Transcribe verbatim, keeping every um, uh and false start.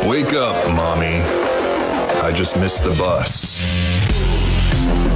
Wake up, mommy. I just missed the bus.